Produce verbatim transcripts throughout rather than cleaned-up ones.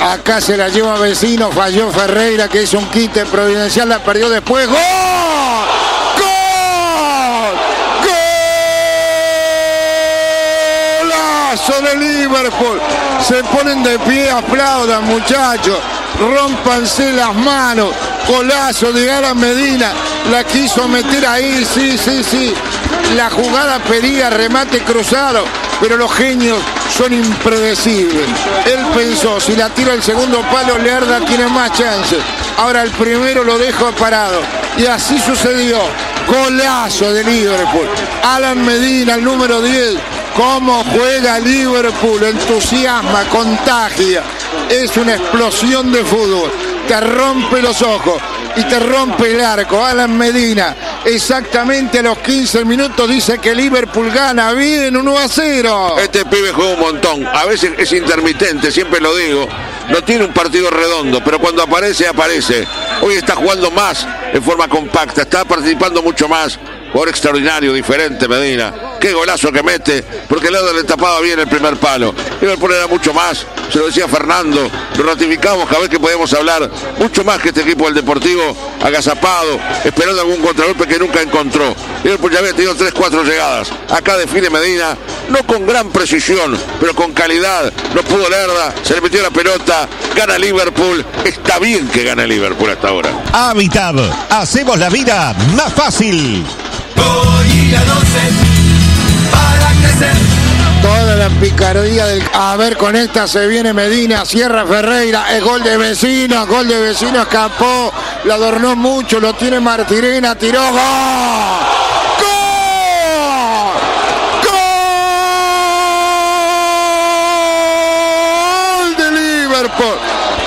Acá se la lleva Vecino, falló Ferreira, que hizo un quite providencial, la perdió después. ¡Gol! ¡Gol! ¡Golazo de Liverpool! Se ponen de pie, aplaudan, muchachos. Rómpanse las manos. Golazo de Alan Medina. La quiso meter ahí, sí, sí, sí. La jugada pedía remate cruzado, pero los genios son impredecibles. Él pensó, si la tira el segundo palo, Lerda tiene más chances. Ahora el primero lo dejo parado. Y así sucedió. Golazo de Liverpool. Alan Medina, el número diez. Cómo juega Liverpool. Entusiasma, contagia. Es una explosión de fútbol. Te rompe los ojos y te rompe el arco. Alan Medina, exactamente a los quince minutos, dice que Liverpool gana bien, uno a cero. Este pibe juega un montón, a veces es intermitente, siempre lo digo, no tiene un partido redondo, pero cuando aparece, aparece. Hoy está jugando más en forma compacta, está participando mucho más. Jugador extraordinario, diferente Medina. Qué golazo que mete, porque el lado le tapaba bien el primer palo. Liverpool era mucho más, se lo decía Fernando, lo ratificamos cada vez que podemos hablar, mucho más que este equipo del Deportivo, agazapado, esperando algún contragolpe que nunca encontró. Liverpool ya había tenido tres, cuatro llegadas. Acá define Medina, no con gran precisión, pero con calidad. No pudo Lerda, se le metió la pelota, gana Liverpool. Está bien que gane Liverpool hasta ahora. Habitat, hacemos la vida más fácil. Para crecer. Toda la picardía del... A ver, con esta se viene Medina, cierra Ferreira, el gol de Vecino, gol de Vecino, escapó, lo adornó mucho, lo tiene Martirena, tiró, ¡gol! ¡Gol! ¡Gol de Liverpool!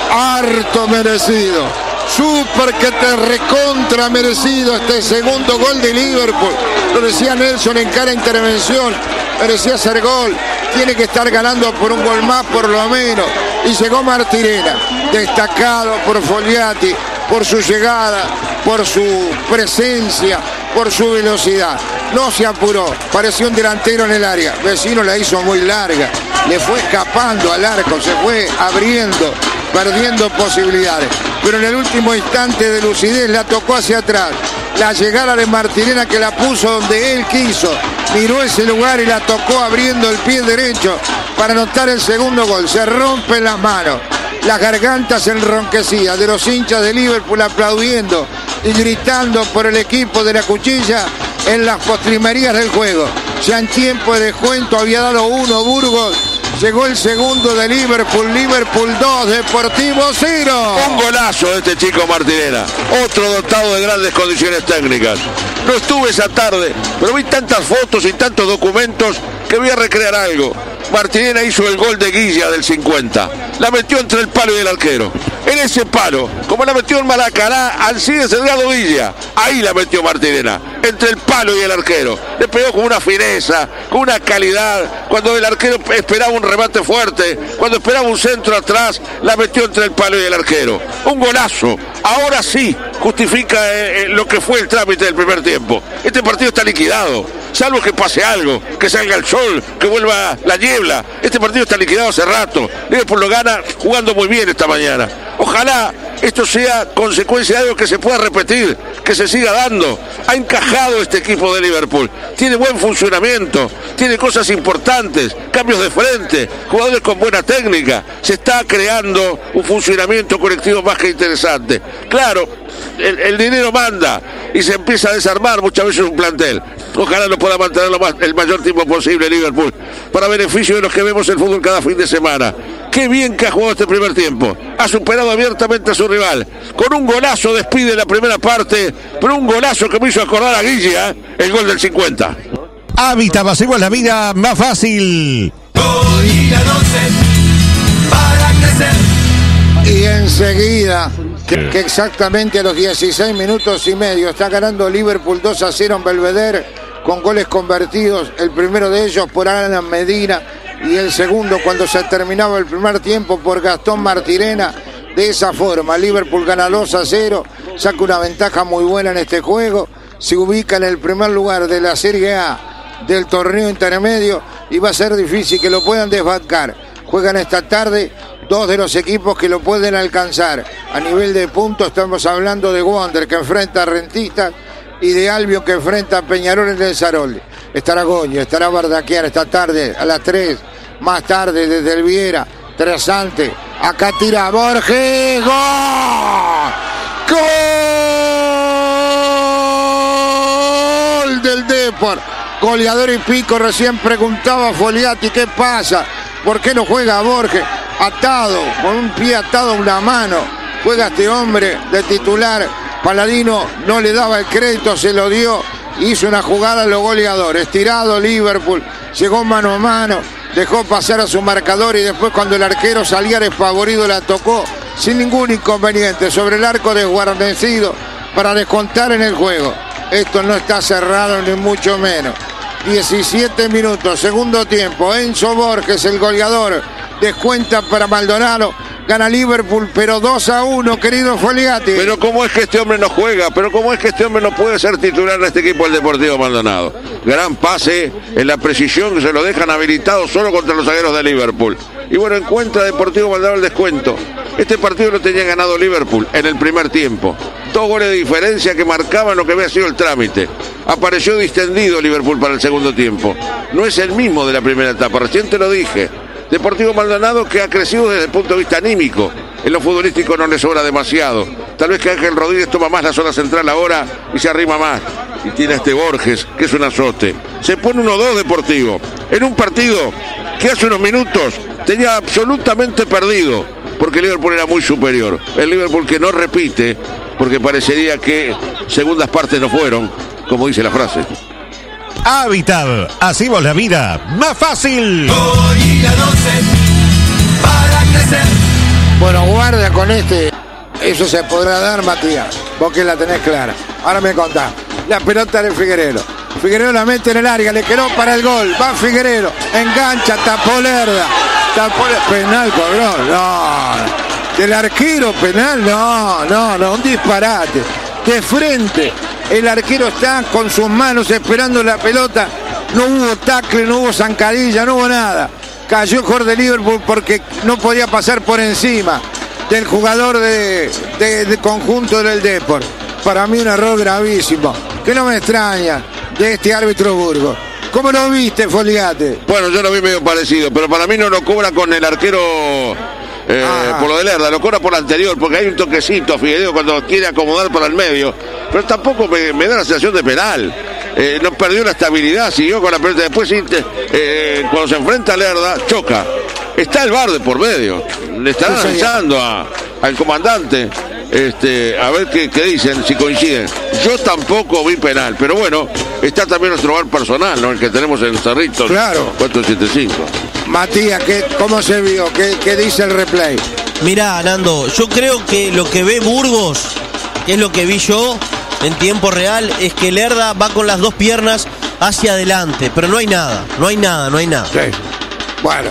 Harto merecido. Súper que te recontra merecido este segundo gol de Liverpool. Lo decía Nelson en cada intervención. Merecía ser gol. Tiene que estar ganando por un gol más por lo menos. Y llegó Martirena, destacado por Fogliati, por su llegada, por su presencia, por su velocidad. No se apuró, parecía un delantero en el área. Vecino la hizo muy larga, le fue escapando al arco, se fue abriendo, perdiendo posibilidades. Pero en el último instante de lucidez la tocó hacia atrás. La llegada de Martirena, que la puso donde él quiso, miró ese lugar y la tocó abriendo el pie derecho para anotar el segundo gol. Se rompen las manos, las gargantas enronquecidas de los hinchas de Liverpool aplaudiendo y gritando por el equipo de la Cuchilla en las postrimerías del juego. Ya en tiempo de descuento había dado uno Burgos. Llegó el segundo de Liverpool, Liverpool dos, Deportivo cero. Un golazo de este chico Martirena, otro dotado de grandes condiciones técnicas. No estuve esa tarde, pero vi tantas fotos y tantos documentos que voy a recrear algo. Martirena hizo el gol de Guilla del cincuenta, la metió entre el palo y el arquero. En ese palo, como la metió en Maracaná, Alcides Delgado Villa, ahí la metió Martirena, entre el palo y el arquero. Le pegó con una fineza, con una calidad. Cuando el arquero esperaba un remate fuerte, cuando esperaba un centro atrás, la metió entre el palo y el arquero. Un golazo. Ahora sí justifica eh, lo que fue el trámite del primer tiempo. Este partido está liquidado, salvo que pase algo, que salga el sol, que vuelva la niebla. Este partido está liquidado hace rato. Liverpool lo gana jugando muy bien esta mañana. Ojalá esto sea consecuencia de algo que se pueda repetir, que se siga dando. Ha encajado este equipo de Liverpool, tiene buen funcionamiento, tiene cosas importantes, cambios de frente, jugadores con buena técnica. Se está creando un funcionamiento colectivo más que interesante. Claro, el, el dinero manda y se empieza a desarmar muchas veces un plantel. Ojalá lo pueda mantener lo más, el mayor tiempo posible Liverpool, para beneficio de los que vemos el fútbol cada fin de semana. Qué bien que ha jugado este primer tiempo. Ha superado abiertamente a su rival. Con un golazo despide la primera parte, pero un golazo que me hizo acordar a Guilla, ¿eh? El gol del cincuenta. Habitat, hacemos la vida más fácil. Y enseguida, que, que exactamente a los dieciséis minutos y medio, está ganando Liverpool dos a cero en Belvedere, con goles convertidos, el primero de ellos por Alan Medina y el segundo cuando se terminaba el primer tiempo por Gastón Martirena. De esa forma, Liverpool gana dos a cero, saca una ventaja muy buena en este juego, se ubica en el primer lugar de la Serie A del torneo intermedio y va a ser difícil que lo puedan desbancar. Juegan esta tarde dos de los equipos que lo pueden alcanzar. A nivel de puntos estamos hablando de Wander, que enfrenta a Rentistas, y de Albion, que enfrenta a Peñarol en el Saroldi. Estará Goño, estará Bardaquian esta tarde a las tres, más tarde desde el Viera, Trasante, acá tira Borges, ¡gol! ¡Gol del Depor! Goleador y pico, recién preguntaba Foliati, ¿qué pasa? ¿Por qué no juega Borges? Atado, con un pie atado a una mano, juega este hombre de titular. Paladino no le daba el crédito, se lo dio, hizo una jugada a los goleadores. Estirado Liverpool, llegó mano a mano, dejó pasar a su marcador y después cuando el arquero salía desfavorido la tocó sin ningún inconveniente sobre el arco desguarnecido para descontar en el juego. Esto no está cerrado ni mucho menos. diecisiete minutos, segundo tiempo. Enzo Borges, el goleador, descuenta para Maldonado. Gana Liverpool, pero dos a uno, querido Foliati. Pero cómo es que este hombre no juega, pero cómo es que este hombre no puede ser titular de este equipo del Deportivo Maldonado. Gran pase en la precisión, que se lo dejan habilitado solo contra los zagueros de Liverpool. Y bueno, encuentra Deportivo Maldonado el descuento. Este partido lo tenía ganado Liverpool en el primer tiempo. Dos goles de diferencia que marcaban lo que había sido el trámite. Apareció distendido Liverpool para el segundo tiempo. No es el mismo de la primera etapa, recién te lo dije. Deportivo Maldonado que ha crecido desde el punto de vista anímico. En lo futbolístico no le sobra demasiado. Tal vez que Ángel Rodríguez toma más la zona central ahora y se arrima más. Y tiene a este Borges, que es un azote. Se pone uno dos Deportivo. En un partido que hace unos minutos tenía absolutamente perdido, porque el Liverpool era muy superior. El Liverpool que no repite, porque parecería que segundas partes no fueron, como dice la frase. Hábitat, hacemos la vida más fácil. Bueno, guarda con este. Eso se podrá dar, Matías. Vos que la tenés clara. Ahora me contás. La pelota de Figueiredo. Figueiredo la mete en el área, le quedó para el gol. Va Figueiredo, engancha, tapó Lerda. Tapó Lerda. Penal cobró. No. Del arquero penal, no, no, no. Un disparate. De frente. El arquero está con sus manos esperando la pelota. No hubo tackle, no hubo zancadilla, no hubo nada. Cayó el jugador de Liverpool porque no podía pasar por encima del jugador de, de, de conjunto del Depor. Para mí un error gravísimo, que no me extraña de este árbitro Burgos. ¿Cómo lo viste, Foliate? Bueno, yo lo vi medio parecido, pero para mí no lo cobra con el arquero eh, por lo de Lerda, lo cobra por la anterior, porque hay un toquecito a Figueiredo cuando quiere acomodar para el medio, pero tampoco me, me da la sensación de penal. Eh, no perdió la estabilidad, siguió con la pelota. Después, eh, cuando se enfrenta a Lerda, choca. Está el V A R de por medio. Le están sí, analizando a, al comandante. Este, a ver qué, qué dicen, si coinciden. Yo tampoco vi penal, pero bueno, está también nuestro V A R personal, ¿no? El que tenemos en Cerritos. Claro. cuatro setenta y cinco. Matías, ¿qué, ¿cómo se vio? ¿Qué, ¿Qué dice el replay? Mirá, Nando, yo creo que lo que ve Burgos, que es lo que vi yo en tiempo real, es que Lerda va con las dos piernas hacia adelante, pero no hay nada, no hay nada, no hay nada. Sí. Bueno,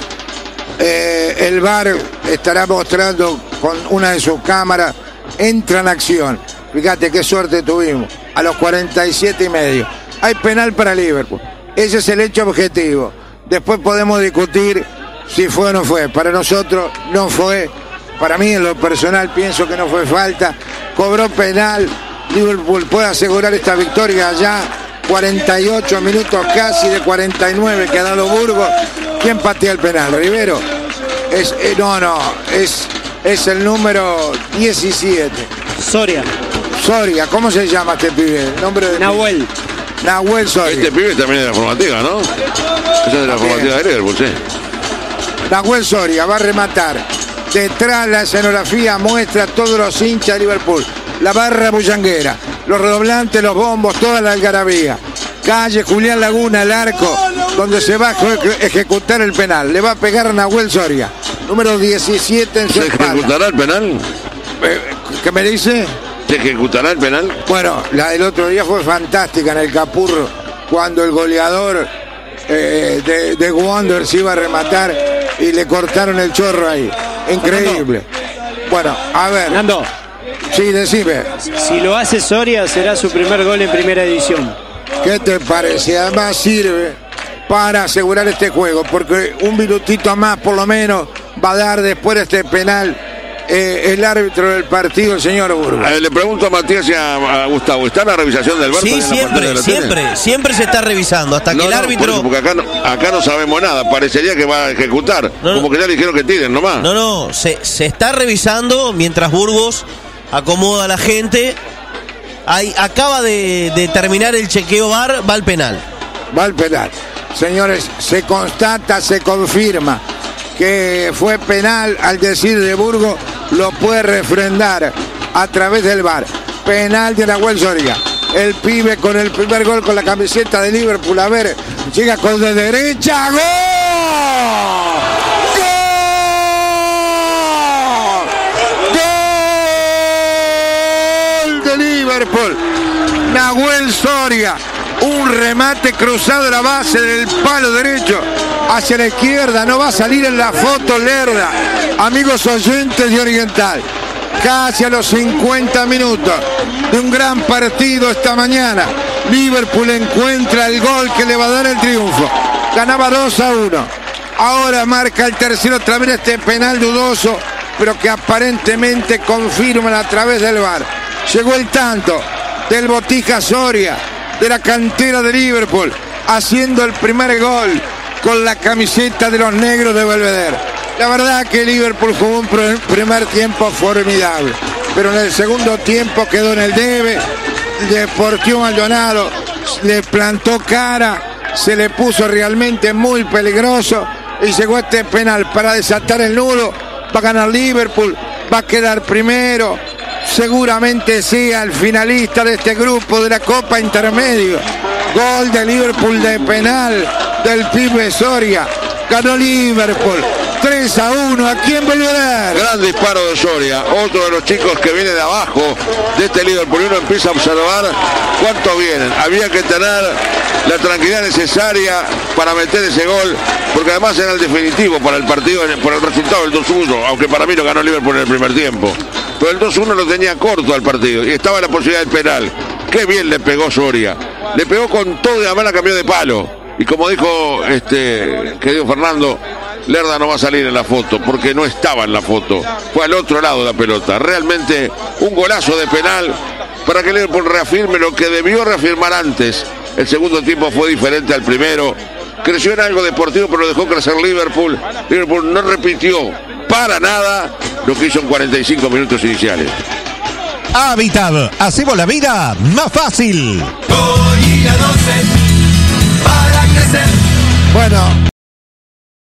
eh, el V A R estará mostrando con una de sus cámaras, entra en acción. Fíjate qué suerte tuvimos, a los cuarenta y siete y medio. Hay penal para Liverpool, ese es el hecho objetivo. Después podemos discutir si fue o no fue. Para nosotros no fue. Para mí en lo personal pienso que no fue falta. Cobró penal. Liverpool puede asegurar esta victoria allá. cuarenta y ocho minutos casi de cuarenta y nueve que ha dado Burgos. ¿Quién patea el penal? ¿Rivero? Es, eh, no, no. Es, es el número diecisiete. Soria. Soria. ¿Cómo se llama este pibe? El nombre de Nahuel. Nahuel Soria. Este pibe también es de la formativa, ¿no? Ese es de la formativa de Liverpool, sí. Nahuel Soria va a rematar. Detrás la escenografía muestra todos los hinchas de Liverpool. La barra bullanguera, los redoblantes, los bombos, toda la algarabía. Calle Julián Laguna, el arco, donde se va a ejecutar el penal. Le va a pegar a Nahuel Soria, número diecisiete en su ¿Se espalda. ejecutará el penal? Eh, ¿Qué me dice? ¿Se ejecutará el penal? Bueno, la del otro día fue fantástica en el Capurro, cuando el goleador eh, de, de Wanderers iba a rematar y le cortaron el chorro ahí. Increíble. Bueno, a ver. Nando. Sí, decime. Si lo hace Soria, será su primer gol en primera edición. ¿Qué te parece? Además sirve para asegurar este juego, porque un minutito más por lo menos va a dar después de este penal eh, el árbitro del partido, el señor Burgos? Eh, le pregunto a Matías y a, a Gustavo, ¿está la revisión del V A R? Sí, siempre, siempre, siempre se está revisando, hasta que no, el no, árbitro... por eso, porque acá no, acá no sabemos nada, parecería que va a ejecutar, no, como que ya le dijeron que tiren nomás. No, no, se, se está revisando mientras Burgos acomoda a la gente. Ahí, acaba de, de terminar el chequeo V A R, va al penal. Va al penal. Señores, se constata, se confirma que fue penal al decir de Burgos, lo puede refrendar a través del V A R. Penal de Nahuel Soria. El pibe con el primer gol con la camiseta de Liverpool. A ver, llega con de derecha. ¡Gol! ¡Gol! ¡Gol de Liverpool! Nahuel Soria. Un remate cruzado de la base del palo derecho hacia la izquierda. No va a salir en la foto Lerda. Amigos oyentes de Oriental, casi a los cincuenta minutos de un gran partido esta mañana, Liverpool encuentra el gol que le va a dar el triunfo. Ganaba dos a uno. Ahora marca el tercero a través de este penal dudoso, pero que aparentemente confirman a través del V A R. Llegó el tanto del Botija Soria, de la cantera de Liverpool, haciendo el primer gol con la camiseta de los negros de Belvedere. La verdad que Liverpool jugó un primer tiempo formidable, pero en el segundo tiempo quedó en el debe. Deportivo Maldonado le plantó cara, se le puso realmente muy peligroso y llegó este penal para desatar el nudo. Va a ganar Liverpool, va a quedar primero. Seguramente sea el finalista de este grupo de la Copa Intermedio. Gol de Liverpool de penal del pibe Soria. Ganó Liverpool tres a uno aquí en Belvedere. Gran disparo de Soria, otro de los chicos que viene de abajo de este Liverpool. Uno empieza a observar cuánto vienen. Había que tener la tranquilidad necesaria para meter ese gol, porque además era el definitivo para el partido, por el resultado del dos uno, aunque para mí lo ganó Liverpool en el primer tiempo. Pero el dos uno lo tenía corto al partido y estaba la posibilidad del penal. Qué bien le pegó Soria. Le pegó con todo y además la cambió de palo. Y como dijo este querido Fernando, Lerda no va a salir en la foto porque no estaba en la foto. Fue al otro lado de la pelota. Realmente un golazo de penal para que Liverpool reafirme lo que debió reafirmar antes. El segundo tiempo fue diferente al primero. Creció en algo deportivo, pero lo dejó crecer Liverpool. Liverpool no repitió para nada lo que hizo en cuarenta y cinco minutos iniciales. Habitat, hacemos la vida más fácil. Para crecer. Bueno.